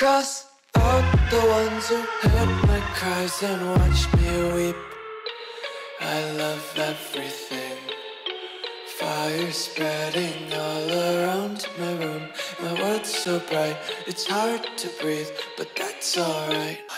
Cross out the ones who heard my cries and watched me weep. I love everything. Fire spreading all around my room. My world's so bright, it's hard to breathe, but that's alright.